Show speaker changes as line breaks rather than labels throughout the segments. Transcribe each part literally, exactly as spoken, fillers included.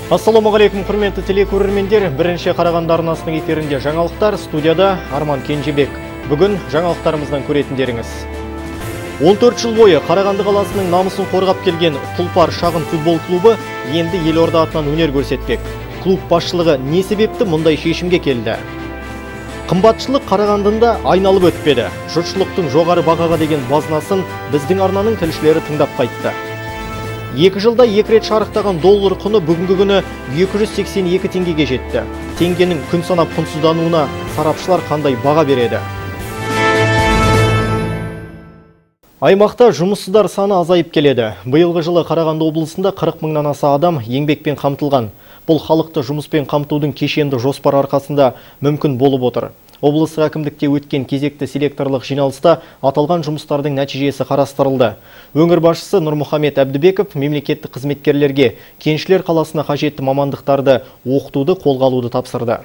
Ассаламағалейкум, құрметті телекөрермендер. Бірінші Қарағанды арнасының эфирінде жаңалықтар, студияда Арман Кенжебек. Бүгін жаңалықтарымыздан көретіндеріңіз. он төрт жыл бойы Қарағанды қаласының намысын қорғап келген Тұлпар шағын футбол клубы енді елорда атынан өнер көрсетпек. Клуб басшылығы не себепті мұндай шешімге келді? Қымбатшылық Қарағандында айналып өтпеді. Жұртшылықтың жоғары бағаға деген базынасын біздің арнаның тілшілері тыңдап қайтты. Екі жылда екі рет шарықтаған доллар құны бүгінгі күні екі жүз сексен екі теңгеге жетті. Теңгенің күн санап құнсыздануына сарапшылар қандай баға береді? Аймақта жұмыссыздар саны азайып келеді. Биылғы жылы Қарағанды облысында қырық мыңнан аса адам еңбекпен қамтылған. Бұл халықты жұмыспен қамтудың кешенді жоспар арқасында мүмкін болып отыр. Облыстық әкімдікте өткен кезекті селекторлық жиналыста аталған жұмыстардың нәтижесі қарастырылды. Өңір басшысы Нұрмұхамед Әбдібеков мемлекеттік қызметкерлерге кеншілер қаласына қажетті мамандықтарды оқытуды қолға алуды тапсырды.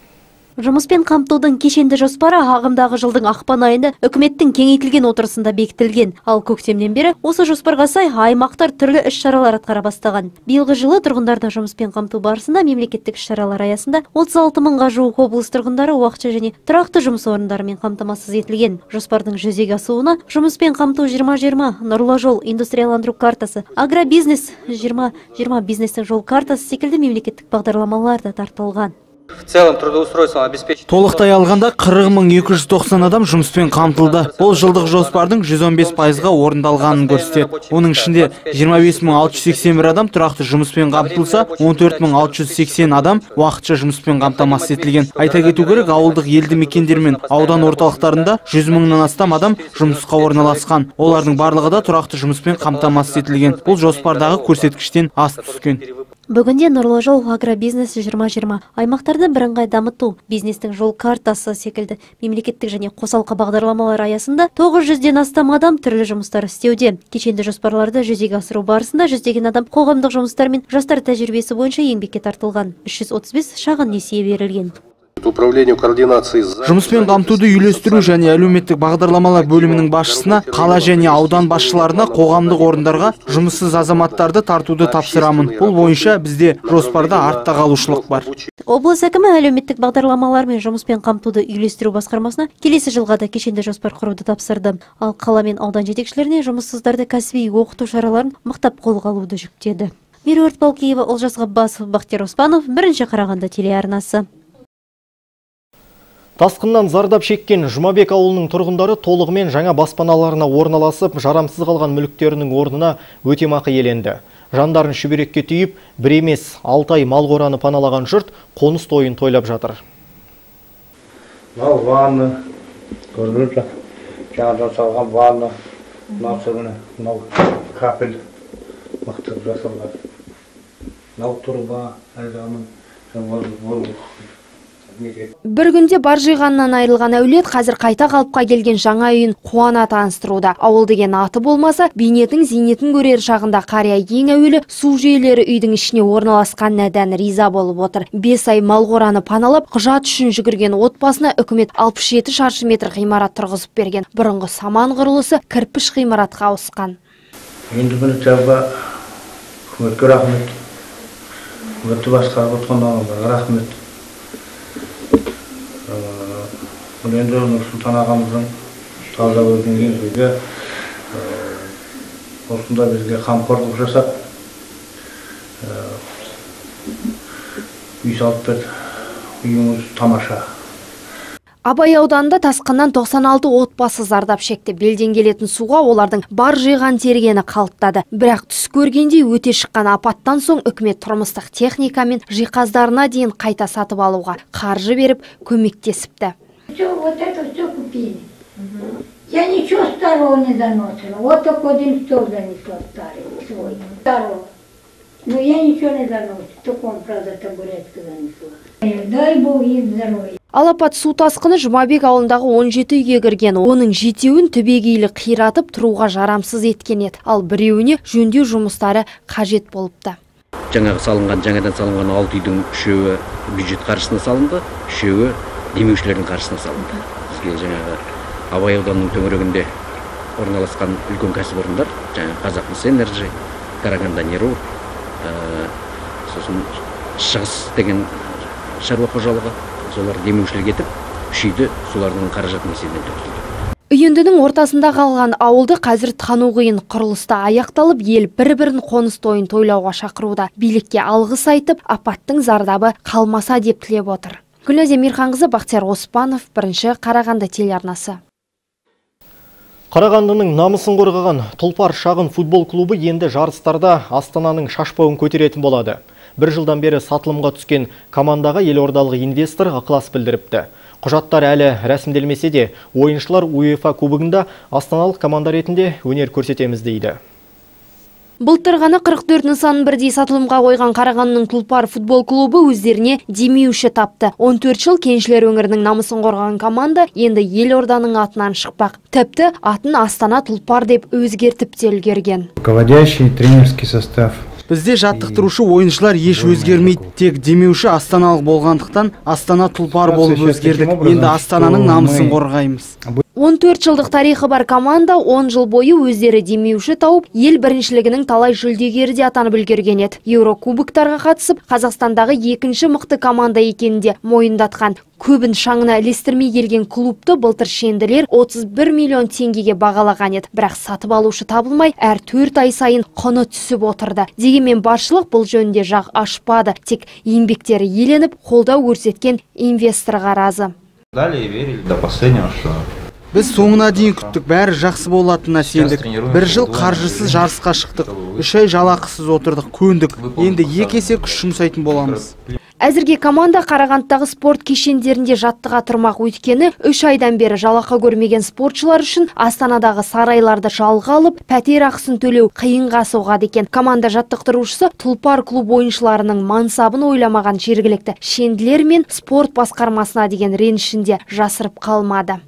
Жұмыспен қамтудың кешенді жоспары ағымдағы жылдың ақпан айында үкіметтің кеңейтілген отырысында бекітілген. Ал көктемнен бері осы жоспарға сай аймақтар түрлі іс-шаралар атқара бастаған. Биылғы жылы тұрғындарды жұмыспен қамту барысында мемлекеттік іс-шаралар аясында отыз алты мыңға жуық облыс тұрғындары уақытша және тұрақты жұмыс орындарымен қамтамасыз етілген. Жоспардың жүзеге асуына жұмыспен қамту жиырма жиырма, нұрлы жол, индустрияландыру картасы, агробизнес жиырма жиырма бизнестің жол картасы секілді мемлекеттік бағдарламалар да тартылған.
В целом трудоустройство обеспечить.
Толықтай алғанда қырық мың екі жүз тоқсан адам жұмыспен қамтылды. Бұл жылдық жоспардың жүз он бес пайызға орындалғанын көрсетеді. Оның ішінде жиырма бес мың алты жүз сексен бір адам тұрақты жұмыспен қамтылса, он төрт мың алты жүз сексен адам уақытша жұмыспен қамтамасыз етілген. Айта кету керек, ауылдық елді мекендер мен аудан орталықтарында жүз мыңнан астам адам жұмысқа орналасқан. Олардың барлығы да тұрақты жұмыспен қамтамасыз етілген. Бұл жоспардағы көрсеткіштен асып түскен.
Бүгінде нұрлы жол, агробизнес жиырма жиырма, аймақтарды бірыңғай дамыту, бизнестің жол картасы секілді мемлекеттік және қосалқы бағдарламалар аясында тоғыз жүзден астам адам түрлі жұмыстар істеуде. Кешенді жоспарларды жүзеге асыру барысында жүздеген адам қоғамдық жұмыстар мен жастар тәжірибесі бойынша еңбекке тартылған. үш жүз отыз бес шағын несие берілген.
Управлению координации
жұмыспен қамтуды үйлестіру және әлеуметтік бағдарламалар бөлімінің басшысына, қала және аудан басшыларына, қоғамдық орындарға жұмыссыз азаматтарды тартуды тапсырамын. Бұл бойынша бізде жоспарда артта қалушылық бар.
Облыс әкімі әлеуметтік бағдарламалар мен жұмыспен қамтуды үйлестіру басқармасына келесі жылға да кешенді жоспар құруды тапсырды. Ал қала мен аудан жетекшілеріне жұмыссыздарды кәсіби оқыту шараларын мықтап қолға алуды жүктеді. Меруерт Балкеева, Олжас Ғаббасов, Бақтияр Оспанов, бірінші Қарағанды телеарнасы.
Тасқыннан зардап шеккен Жұмабек ауылының тұрғындары толығымен жаңа баспаналарына орналасып, жарамсыз қалған мүліктерінің орнына өтемақы еленді. Жандарын шүберекке түйіп, бір емес алты ай мал қораны паналаған жұрт қоныс тойын тойлап жатыр.
Мынау ванна, көрдіңіз бе? Жаңадан салған ванна, мынау капель мықты жасалған. Мынау тұрба,
бір күнде бар жиғаннан айырылған әулет қазір қайта қалыпқа келген жаңа үйін қуана таныстыруда. Ауыл деген аты болмаса, бейнетін зейнетін көрер шағында қария ең әуелі су жүйелері үйдің ішіне орналасқан нәдән риза болып отыр. бес ай мал қораны паналап, құжат үшін жүгірген отбасына үкімет алпыс жеті шаршы метр ғимарат тұрғызып берген. Бұрынғы саман құрылысы кірпіш ғимаратқа ауысқан.
Енді бұны жауға үкіметке рахмет. Үкіметті басқарып отқандарыңызға рахмет. Бұл енді Нұрсұлтан ағамыздың таза өргенген сөйге осында бізге қамқорлық жасап үй салып берді. Үйіміз тамаша.
Абай ауданында тасқыннан тоқсан алты отбасы зардап шекті. Белден келетін суға олардың бар жиған тергені қалыптады. Бірақ түс көргендей өте шыққан апаттан соң үкімет тұрмыстық техника мен жиһаздарына дейін қайта сатып алуға қаржы беріп көмектесіпті.
Вот это все купили. Я ничего старого не заносила. Вот только один стол занесла старый свой. Старого. Но я ничего не заносила. Только он, правда, табуретку занесла. Дай Бог им здоровья.
Алапат су тасқыны Жұмабек ауылындағы он жеті үйге кірген. Оның жетеуін түбегейлі қиратып тұруға жарамсыз еткен еді. Ал біреуіне жөндеу жұмыстары қажет болыпты.
Жаңағы салынған, жаңадан салынған алты үйдің үшеуі бюджет қаржысына салынды, үшеуі демеушілердің қаржысына салынды. Бізге жаңағы Абай ауданының төңірегінде орналасқан үлкен кәсіпорындар, жаңағы Қазақмыс Энерджи, Караганда Неру, сосын шығыс деген шаруа қожалығы, солар демеушілік етіп, үш үйді солардың қаражатын есебінен тұрғызды.
Үйіндінің ортасында қалған ауылды қазір тану қиын, құрылыста аяқталып, ел бір-бірін қоныс тойын тойлауға шақыруда. Билікке алғыс айтып, апаттың зардабы қалмаса деп тілеп отыр. Гүлназия Мирханқызы, Бақтияр Оспанов, бірінші Қарағанды телеарнасы.
Қарағандының намысын қорғаған Тұлпар шағын футбол клубы енді жарыстарда Астананың шашпауын көтеретін болады. Бір жылдан бері сатылымға түскен командаға елордалық инвестор ықылас білдіріпті. Құжаттар әлі рәсімделмесе де, ойыншылар УЕФА кубогында астаналық команда ретінде өнер көрсетеміз дейді.
Былтыр ғана қырық төрт нысанын бірдей сатылымға қойған Қарағандының Тұлпар футбол клубы өздеріне демеуші тапты. он төрт жыл кеншілер өңірінің намысын қорғаған команда енді елорданың атынан шықпақ. Тіпті атын Астана Тұлпар деп өзгертіп те үлгерген.
Руководящий тренерский состав.
Бізде жаттықтырушы ойыншылар еш өзгермейді, тек демеуші астаналық болғандықтан Астана Тұлпар болып өзгердік. Енді Астананың намысын қорғаймыз.
он төрт жылдық тарихы бар команда он жыл бойы өздері демеуші тауып, ел біріншілігінің талай жүлдегері де атанып үлгерген еді. Еурокубоктарға қатысып, Қазақстандағы екінші мықты команда екенінде мойындатқан. Көбін шаңына ілестірмей келген клубты былтыр шенділер отыз бір миллион теңгеге бағалаған еді. Бірақ сатып алушы табылмай, әр төрт ай сайын құны түсіп отырды. Дегенмен басшылық бұл жөнінде жақ ашпады. Тек еңбектері еленіп, қолдау көрсеткен инвесторға разы.
Далее верили до последнего, что
Біз соңына дейін күттік, бәрі жақсы болатынына сендік. Бір жыл қаржысыз жарысқа шықтық, үш ай жалақысыз отырдық, көндік. Енді екі есе күш жұмсайтын боламыз.
Әзірге команда Қарағандыдағы спорт кешендерінде жаттыға тұрмақ, өйткені үш айдан бері жалақы көрмеген спортшылар үшін Астанадағы сарайларды жалға алып, пәтер ақысын төлеу қиынға соғады екен. Команда жаттықтырушысы Тұлпар клуб ойыншыларының мансабын ойламаған жергілікті шенділер мен спорт басқармасына деген ренішінде жасырып қалмады.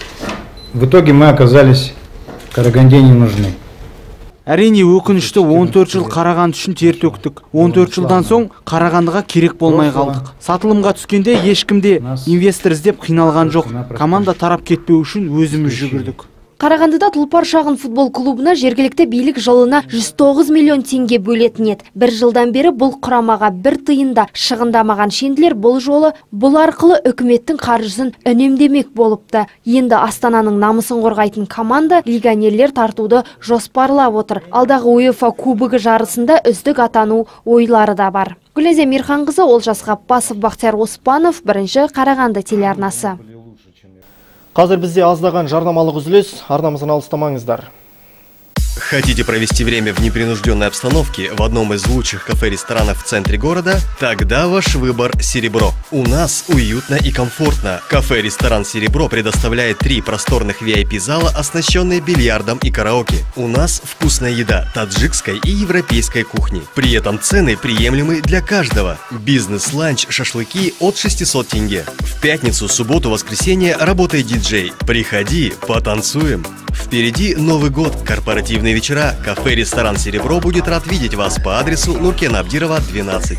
в итоге мы оказались Караганде не нужны.
Әрине өкінішті он төрт жыл Қарағанды үшін тер төктік. он төрт жылдан соң Қарағандыға керек болмай қалдық. Сатылымға түскенде ешкімде инвестор іздеп қиналған жоқ. Команда тарап кетпеу үшін өзіміз жүгірдік.
Қарағандыда Тұлпар шағын футбол клубына жергілікті билік жылына жүз тоғыз миллион теңге бөлетін еді. Бір жылдан бері бұл құрамаға бір тиында шығындамаған шенділер бұл жолы бұл арқылы үкіметтің қаржысын үнемдемек болыпты. Енді Астананың намысын қорғайтын команда легионерлер тартуды жоспарлап отыр. Алдағы УЕФА кубогі жарысында үздік атану ойлары да бар. Гүлназия Мирханқызы, Олжас Ғапбасов, Бақтияр Оспанов, бірінші Қарағанды телеарнасы.
Қазір бізде аздаған жарнамалық үзіліс, арнамыздан алыстамаңыздар.
Хотите провести время в непринужденной обстановке в одном из лучших кафе-ресторанов в центре города? Тогда ваш выбор «Серебро». У нас уютно и комфортно. Кафе-ресторан «Серебро» предоставляет три просторных ви ай пи-зала, оснащенные бильярдом и караоке. У нас вкусная еда таджикской и европейской кухни. При этом цены приемлемы для каждого. Бизнес-ланч, шашлыки от шестисот тенге. В пятницу, субботу, воскресенье работает диджей. Приходи, потанцуем. Впереди Новый год, корпоративные вечера. Кафе-ресторан «Серебро» будет рад видеть вас по адресу Нуркена Абдирова, двенадцать.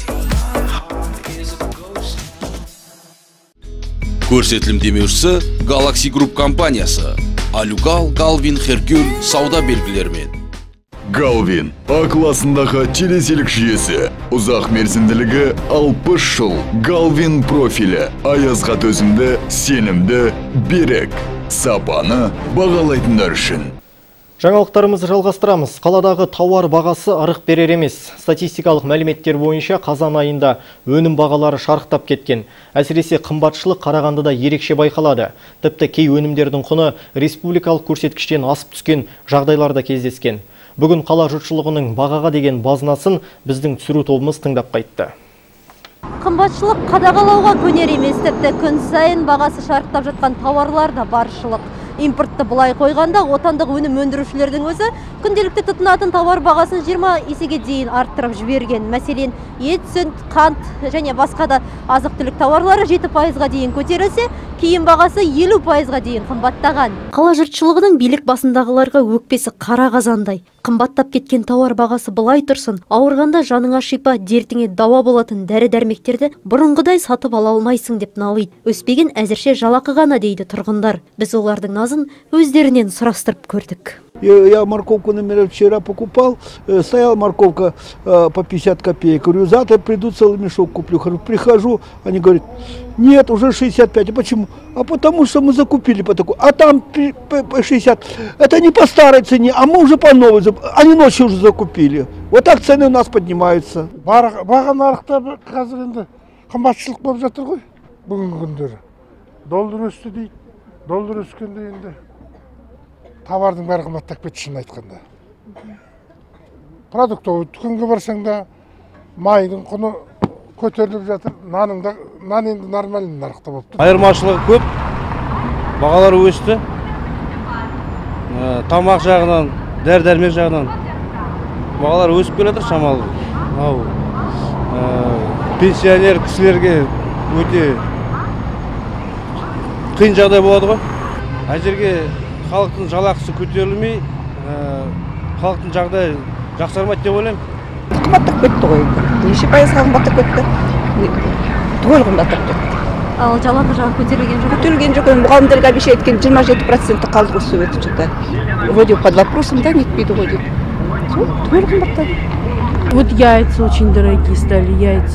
Көрсетілім демеушісі Galaxy Group компаниясы. Алюгал, Галвин, Херкюль сауда белгілерімен.
Галвин А классындағы телеселік жүйесі. Ұзақ мерзімділігі алпыс жыл. Галвин профилі. Аязға төзімді, сенімді, берік. Сапаны бағалайтындар үшін.
Жаңалықтарымызды жалғастырамыз. Қаладағы тауар бағасы арық берер емес. Статистикалық мәліметтер бойынша қазан айында өнім бағалары шарықтап кеткен. Әсіресе қымбатшылық Қарағандыда ерекше байқалады. Тіпті кей өнімдердің құны республикалық көрсеткіштен асып түскен жағдайларда кездескен. Бүгін қала жұртшылығының бағаға деген базынасын біздің түсіру тобымыз тыңдап қайтты.
Қымбатшылық қадағалауға көнер емес, тіпті күн сайын бағасы шарықтап жатқан тауарлар да баршылық. Импортты бұлай қойғанда отандық өнім өндірушілердің өзі күнделікті тұтынатын тауар бағасын жиырма есеге дейін арттырып жіберген. Мәселен, ет, сүт, қант және басқа да азық-түлік тауарлары жеті пайызға дейін көтерілсе, киім бағасы елу пайызға дейін қымбаттаған. Қала жұртшылығының билік басындағыларға өкпесі қара қазандай. Қымбаттап кеткен тауар бағасы былай тұрсын, ауырғанда жаныңа шипа, дертіңе дауа болатын дәрі-дәрмектерді бұрынғыдай сатып ала алмайсың деп налиды. Өспеген әзірше жалақы ғана дейді тұрғындар. Біз олардың назар бағасын өздерінен сұрастырып көрдік.
Я морковку, например, вчера покупал, стояла морковка по пятьдесят копеек. Говорю, завтра приду, целый мешок куплю. Прихожу, они говорят, нет, уже шестьдесят пять. А почему? А потому что мы закупили по такой. А там по шестьдесят. Это не по старой цене, а мы уже по новой. Они ночью уже закупили. Вот так цены у нас поднимаются.
Баға нарықта қазір енді қымбатшылық болып жатыр ғой бүгінгі күндері. Доллар өсті дейді. Доллар өскенде енді товардың бәрі қымбаттап кетті, шын айтқанда. Продуктовый дүкенге барсаң да майдың құны көтеріліп жатыр, наның да нан енді нормальный нарықта болып тұр.
Айырмашылығы көп, бағалар өсті. Тамақ жағынан, дәрі-дәрмек жағынан бағалар өсіп келе жатыр шамалы. Ау пенсионер кісілерге өте қиын жағдай болады ғой. Әзірге халықтың жалақысы көтерілмей, халықтың жағдайы жақсармайды деп ойлаймын.
Қымбаттап кетті ғой. Неше пайызға қымбаттап кетті? Түгел қымбаттап кетті.
Ал жалақы жағы көтерілген жоқ?
Көтерілген жоқ. Мұғалімдерге обещать еткен жиырма жеті процент қалды ғой сөйтіп жатыр. Вроде под вопросом, да, нетпейді ғой деп. Түгел қымбаттады.
Вот яйца очень дорогие стали, яйца.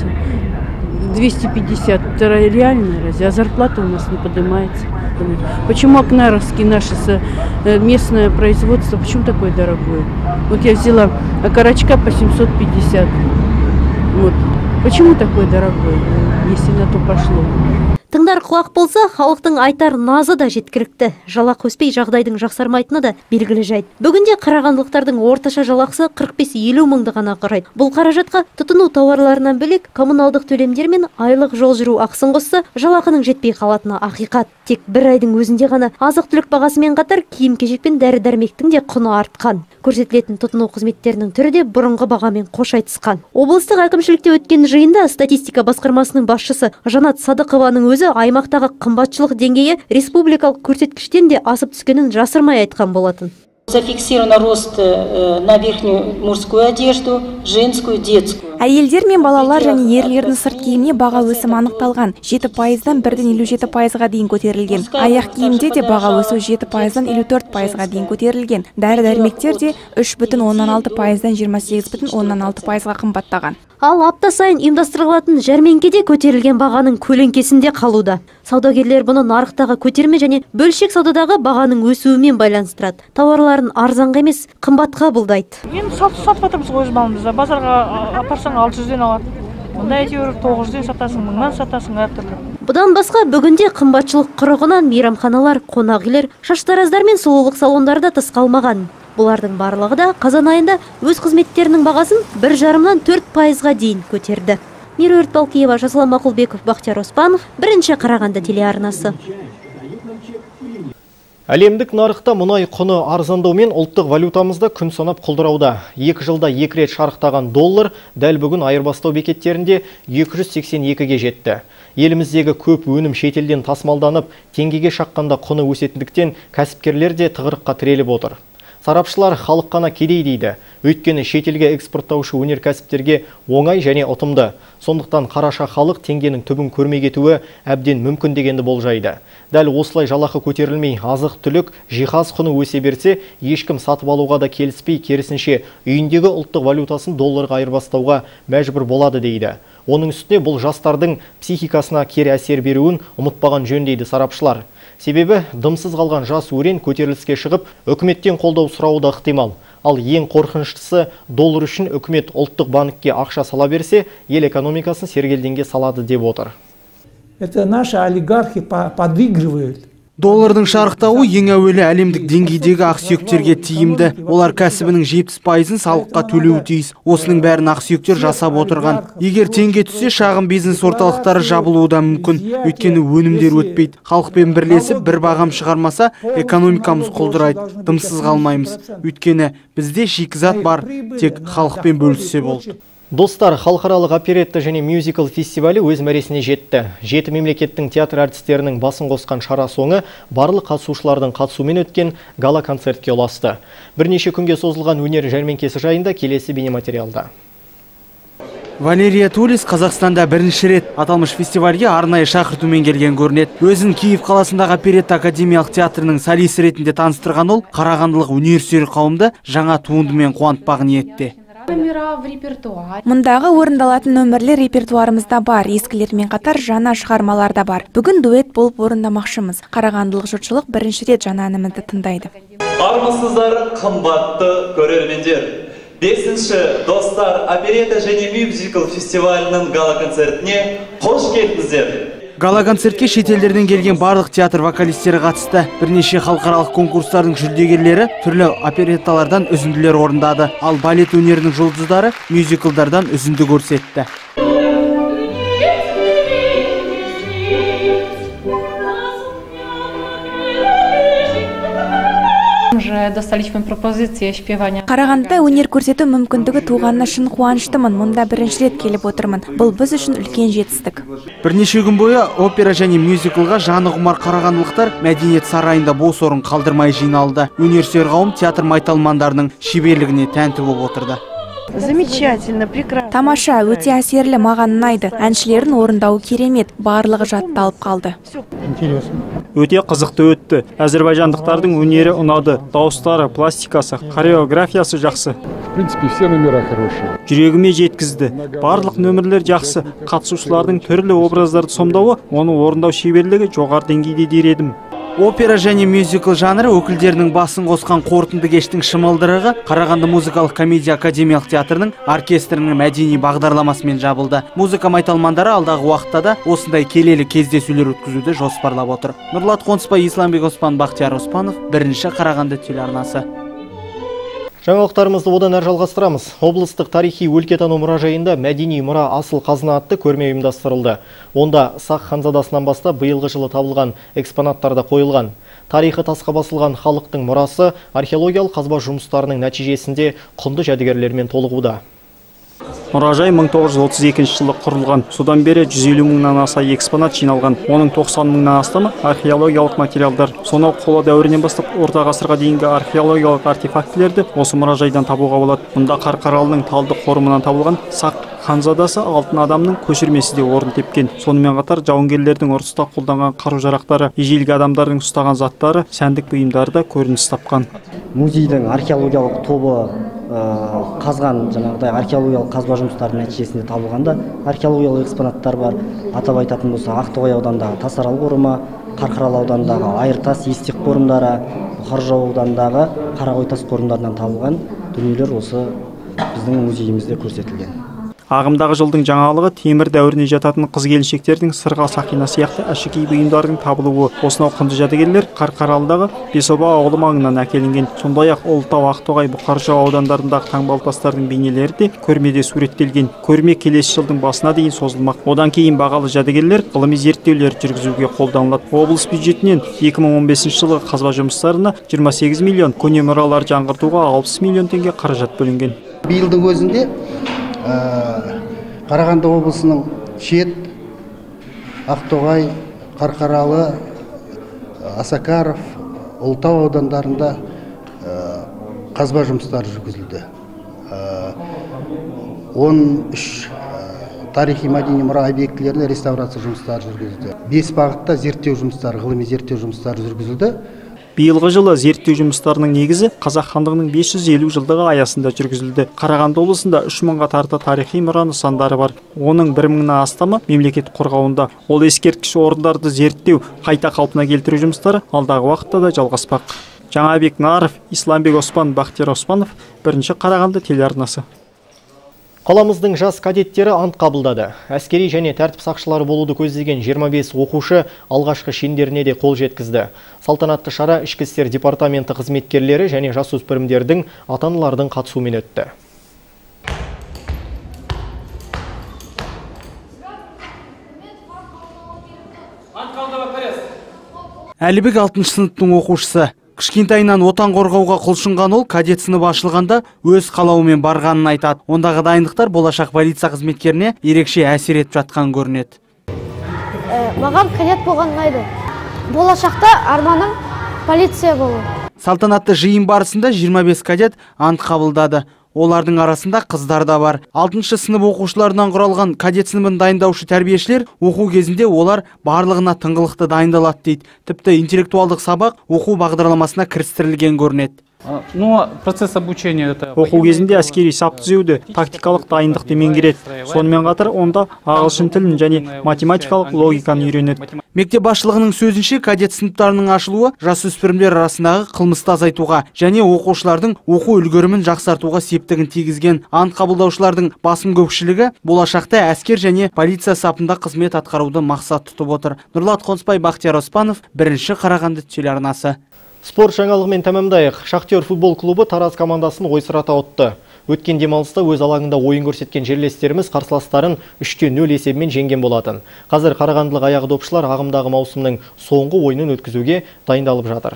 двести пятьдесят, это реально разве? А зарплата у нас не поднимается. Почему Акнаровский наше местное производство, почему такое дорогое? Вот я взяла окорочка по семьсот пятьдесят. Вот. Почему такое дорогое, если на то пошло?
Тыңдар құлақ болса, халықтың айтар назы да жеткілікті. Жалақы өспей жағдайдың жақсармайтыны да белгілі жайт. Бүгінде қарағандылықтардың орташа жалақысы қырық бес елу мыңды ғана құрайды. Бұл қаражатқа тұтыну тауарларынан бөлек коммуналдық төлемдер мен айлық жол жүру ақысын қосса, жалақының жетпей қалатыны ақиқат. Тек бір айдың өзінде ғана азық-түлік бағасымен қатар киім-кешек пен дәрі-дәрмектің де құны артқан. Көрсетілетін тұтыну қызметтерінің түрі де бұрынғы бағамен қош айтысқан. Облыстық әкімшілікте өткен жиында статистика басқармасының басшысы Жанат Садықованың өзі аймақтағы қымбатшылық деңгейі республикалық көрсеткіштен де асып түскенін жасырмай айтқан болатын.
Зафиксирован рост на верхнюю мужскую одежду, женскую, детскую.
Әйелдер мен балалар және ерлердің сырт киіміне баға өсімі анықталған. жеті пайыздан бірден елу жеті пайызға дейін көтерілген. Аяқ киімде де баға өсу жеті пайыздан елу төрт пайызға дейін көтерілген. Дәрі-дәрмектер де үш бүтін оннан алты пайыздан жиырма сегіз бүтін оннан алты пайызға қымбаттаған.
Ал апта сайын ұйымдастырылатын жәрмеңкеде көтерілген бағаның көлеңкесінде қалуда. Саудагерлер бұны нарықтағы көтерме және бөлшек саудадағы бағаның өсуімен байланыстырады. Тауарларын арзанға емес, қымбатқа бұлдайды.
Енді сатып жатырмыз ғой өз малымызды. Базарға апарсаң алты жүзден алады. Онда әйтеуір тоғыз жүзден сатасың, мыңнан сатасың әртүрлі.
Бұдан басқа бүгінде қымбатшылық құрығынан мейрамханалар, қонақ үйлер, шаштараздар мен сұлулық салондары да тыс қалмаған. Бұлардың барлығы да қазан айында өз қызметтерінің бағасын бір жарымнан төрт пайызға дейін көтерді. Меруерт Балкиева, Жасұлан Мақұлбеков, Бақтияр Оспанов, бірінші Қарағанды телеарнасы.
Әлемдік нарықта мұнай құны арзандаумен ұлттық валютамызда күн санап құлдырауда. Екі жылда екі рет шарықтаған доллар дәл бүгін айырбастау бекеттерінде екі жүз сексен екіге жетті. Еліміздегі көп өнім шетелден тасымалданып, теңгеге шаққанда құны өсетіндіктен кәсіпкерлер де тығырыққа тіреліп отыр. Сарапшылар халық қана кедей дейді. Өйткені шетелге экспорттаушы өнеркәсіптерге оңай және ұтымды. Сондықтан қараша халық теңгенің түбін көрмей кетуі әбден мүмкін дегенді болжайды. Дәл осылай жалақы көтерілмей, азық-түлік, жиһаз құны өсе берсе, ешкім сатып алуға да келіспей, керісінше үйіндегі ұлттық валютасын долларға айырбастауға мәжбүр болады дейді. Оның үстіне бұл жастардың психикасына кері әсер беруін ұмытпаған жөн дейді сарапшылар. Себебі дымсыз қалған жас өрен көтеріліске шығып, үкіметтен қолдау сұрауы да ықтимал. Ал ең қорқыныштысы, доллар үшін үкімет ұлттық банкке ақша сала берсе, ел экономикасын сергелдеңге салады деп отыр.
Это наши олигархи подыгрывают.
Доллардың шарықтауы ең әуелі әлемдік деңгейдегі ақсүйектерге тиімді. Олар кәсібінің жетпіс пайызын салыққа төлеуі тиіс. Осының бәрін ақсүйектер жасап отырған. Егер теңге түссе, шағын бизнес орталықтары жабылуы да мүмкін. Өйткені өнімдер өтпейді. Халықпен бірлесіп бір бағам шығармаса, экономикамыз құлдырайды. Дымсыз қалмаймыз. Өйткені бізде шикізат бар, тек халықпен бөліссе болды.
Достар, халықаралық оперетта және мюзикл фестивалі өз мәресіне жетті. Жеті мемлекеттің театр әртістерінің басын қосқан шара соңы барлық қатысушылардың қатысуымен өткен гала концертке ұласты. Бірнеше күнге созылған өнер жәрмеңкесі жайында келесі бейнематериалда.
Валерия Тулис Қазақстанда бірінші рет аталмыш фестивальге арнайы шақыртумен келген көрінеді. Өзін Киев қаласындағы оперетта академиялық театрының солист ретінде таныстырған ол, қарағандылық өнерсүйер қауымды жаңа туындымен қуантпақ ниетте.
Мұндағы орындалатын нөмірлер репертуарымызда бар, ескілермен қатар жаңа шығармалар да бар. Бүгін дуэт болып орындамақшымыз. Қарағандылық жұртшылық бірінші рет жаңа әнімізді тыңдайды.
Армысыздар, қымбатты көрермендер. Бесінші достар оперета және мюзикл фестивалінің гала-концертіне қош келдіңіздер.
Гала-концертке шетелдерден келген барлық театр вокалистері қатысты. Бірнеше халықаралық конкурстардың жүлдегерлері түрлі оперетталардан үзінділер орындады. Ал балет өнерінің жұлдыздары мюзиклдардан үзінді көрсетті.
Қарағандыда өнер көрсету мүмкіндігі туғанына шын қуаныштымын. Мұнда бірінші рет келіп отырмын. Бұл біз үшін үлкен жетістік.
Бірнеше күн бойы опера және мюзиклға жаны құмар қарағандылықтар мәдениет сарайында бос орын қалдырмай жиналды. Өнерсүйер қауым театр майталмандарының шеберлігіне тәнті болып отырды.
Замечательно, прекрасно. Тамаша, өте әсерлі, маған ұнайды. Әншілердің орындауы керемет, барлығы жатталып қалды.
Өте қызықты өтті. Әзербайжандықтардың өнері ұнады. Дауыстары, пластикасы, хореографиясы жақсы.
В принципе, все номера хорошие.
Жүрегіме жеткізді. Барлық нөмірлер жақсы. Қатысушылардың түрлі образдарды сомдауы, оны орындау шеберлігі жоғары деңгейде дер едім.
Опера және мюзикл жанры өкілдерінің басын қосқан қорытынды кештің шымылдырығы Қарағанды музыкалық комедия академиялық театрының оркестрінің мәдени бағдарламасымен жабылды. Музыка майталмандары алдағы уақытта да осындай келелі кездесулер өткізуді жоспарлап отыр. Нұрлат Қонысбай, Исламбек Оспан, Бақтияр Оспанов, бірінші Қарағанды телеарнасы.
Жаңалықтарымызды одан әр жалғастырамыз. Облыстық тарихи өлкетану мұражайында мәдени мұра асыл қазына атты көрме ұйымдастырылды. Онда Сақ ханзадасынан бастап биылғы жылы табылған экспонаттарда қойылған. Тарихы тасқа басылған халықтың мұрасы археологиялық қазба жұмыстарының нәтижесінде құнды жәдігерлермен толығуда.
Мұражай мың тоғыз жүз отыз екінші жылы құрылған. Содан бері жүз елу мыңнан аса экспонат жиналған. Оның тоқсан мыңнан астамы археологиялық материалдар. Сонау қола дәуірінен бастап орта ғасырға дейінгі археологиялық артефактілерді осы мұражайдан табуға болады. Мұнда Қарқаралының талды қорымынан табылған Сақ ханзадасы алтын адамның көшірмесі де орын тепкен. Сонымен қатар жауынгерлердің ұрыста қолданған қару-жарақтары, ежелгі адамдардың ұстаған заттары, сәндік бұйымдары да көрініс тапқан.
Музейдің археологиялық тобы қазған жаңағыдай археологиялық қазба жұмыстарының нәтижесінде табылғанда археологиялық экспонаттар бар. Атап айтатын болса, Ақтоғай ауданындағы Тасарал қорымы, Қарқаралы ауданындағы Айыртас естек қорымдары, Қаржау ауданындағы Қарағой тас қорымдарынан табылған дүниелер осы біздің музейімізде көрсетілген.
Ағымдағы жылдың жаңалығы темір дәуіріне жататын қыз-келіншектердің сырға сақина сияқты әшекей бұйымдардың табылуы. Осынау құнды жәдігерлер Қарқаралыдағы Бесоба ауылы маңынан әкелінген. Сондай-ақ Ұлытау, Ақтоғай, Бұқаржау аудандарындағы таңбалытастардың бейнелері де көрмеде суреттелген. Көрме келесі жылдың басына дейін созылмақ. Одан кейін бағалы жәдігерлер ғылыми зерттеулер жүргізуге қолданылады. Облыс бюджетінен екі мың он бесінші жылғы қазба жұмыстарына жиырма сегіз миллион, көне мұралар жаңғыртуға алпыс миллион теңге қаражат бөлінген.
Биылдың өзінде Қарағанды облысының Шет, Ақтоғай, Қарқаралы, Асакаров, Ұлытау аудандарында қазба жұмыстары жүргізілді. он үш тарихи мәдени мұра объектілеріне реставрация жұмыстары жүргізілді. бес бағытта зерттеу жұмыстары, ғылыми зерттеу жұмыстары жүргізілді.
Биылғы жылы зерттеу жұмыстарының негізі Қазақ хандығының бес жүз елу жылдығы аясында жүргізілді. Қарағанды облысында үш мыңға тарта тарихи мұра нысандары бар. Оның бір мыңнан астамы мемлекет қорғауында. Ол ескерткіш орындарды зерттеу, қайта қалпына келтіру жұмыстары алдағы уақытта да жалғаспақ. Жаңабек Наров, Исламбек Оспан, Бақтияр Оспанов, бірінші Қарағанды телеарнасы.
Қаламыздың жас кадеттері ант қабылдады. Әскери және тәртіп сақшылары болуды көздеген жиырма бес оқушы алғашқы шендеріне де қол жеткізді. Салтанатты шара ішкі істер департаменті қызметкерлері және жасөспірімдердің ата-аналардың қатысуымен өтті.
Әлібек алтыншы сыныптың оқушысы. Кішкентайынан отан қорғауға құлшынған ол кадет сыныбы ашылғанда өз қалауымен барғанын айтады. Ондағы дайындықтар болашақ полиция қызметкеріне ерекше әсер етіп жатқан көрінеді.
Маған кадет болған ұнайды. Болашақта арманым полиция болу.
Салтанатты жиын барысында жиырма бес кадет ант қабылдады. Олардың арасында қыздар да бар. алтыншы сынып оқушыларынан құралған кадет сыныбын дайындаушы тәрбиешілер оқу кезінде олар барлығына тыңғылықты дайындалады дейді. Тіпті интеллектуалдық сабақ оқу бағдарламасына кірістірілген көрінеді.
Оқу кезінде әскери сап түзеуді, тактикалық дайындықты меңгереді. Сонымен қатар онда ағылшын тілін және математикалық логиканы үйренеді.
Мектеп басшылығының сөзінше, кадет сыныптарының ашылуы жасөспірімдер арасындағы қылмысты азайтуға және оқушылардың оқу үлгерімін жақсартуға септігін тигізген. Ант қабылдаушылардың басым көпшілігі болашақта әскер және полиция сапында қызмет атқаруды мақсат тұтып отыр. Нұрлат Қонысбай, Бақтияр Оспанов, бірінші Қарағанды телеарнасы.
Спорт жаңалығымен тәмамдайық. Шахтер футбол клубы Тараз командасын ойсырата ұтты. Өткен демалыста өз алаңында ойын көрсеткен жерлестеріміз қарсыластарын үште нөл есебімен жеңген болатын. Қазір қарағандылық аяғы допшылар ағымдағы маусымның соңғы ойынын өткізуге дайындалып жатыр.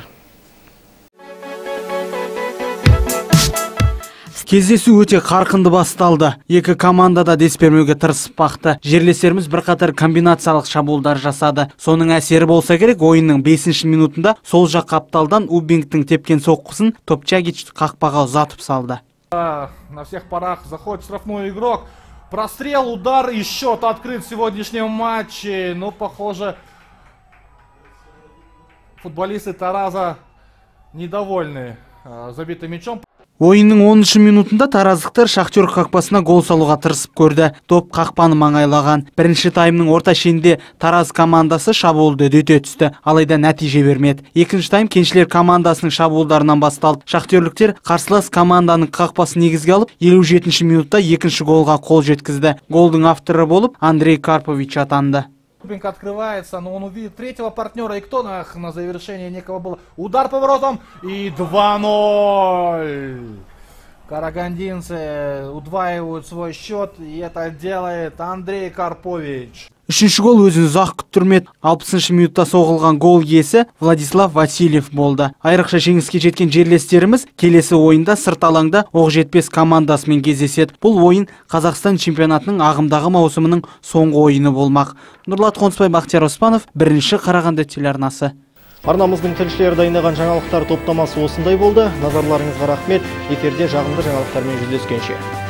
Кездесу өте қарқынды басталды. Екі команда да дес бермеуге тырысып бақты. Жерлестеріміз бірқатар комбинациялық шабуылдар жасады. Соның әсері болса керек, ойынның бесінші минутында сол жақ қапталдан Убингтің тепкен соққысын Топчагич қақпаға ұзатып салды.
На всех парах заходит штрафной игрок. Прострел, удар и счет открыт в сегодняшнем матче. Ну, похоже, футболисты Тараза недовольны забитым мячом.
Ойынның оныншы минутында тараздықтар Шахтер қақпасына гол салуға тырысып көрді. Топ қақпаны маңайлаған. Бірінші таймның орта шенінде Тараз командасы шабуылды үдете түсті, алайда нәтиже бермеді. Екінші тайм кеншілер командасының шабуылдарынан басталды. Шахтерліктер қарсылас команданың қақпасын негізге алып, елу жетінші минутта екінші голға қол жеткізді. Голдың авторы болып Андрей Карпович атанды.
Убинг открывается, но он увидит третьего партнера, и кто на, на завершение некого было. Удар поворотом и два ноль. Карагандинцы удваивают свой счет, и это делает Андрей Карпович.
Үшінші гол өзін ұзақ күттірмеді. алпысыншы минутта соғылған гол иесі Владислав Васильев болды. Айрықша жеңіске жеткен жерлестеріміз келесі ойында сырт алаңда Оқжетпес командасымен кездеседі. Бұл ойын Қазақстан чемпионатының ағымдағы маусымының соңғы ойыны болмақ. Нұрлат Қонысбай, Бақтияр Оспанов, бірінші Қарағанды телеарнасы.
Арнамыздың тілшілері дайындаған жаңалықтар топтамасы осындай болды. Назарларыңызға рахмет. Эфирде жағымды жаңалықтармен жүздескенше.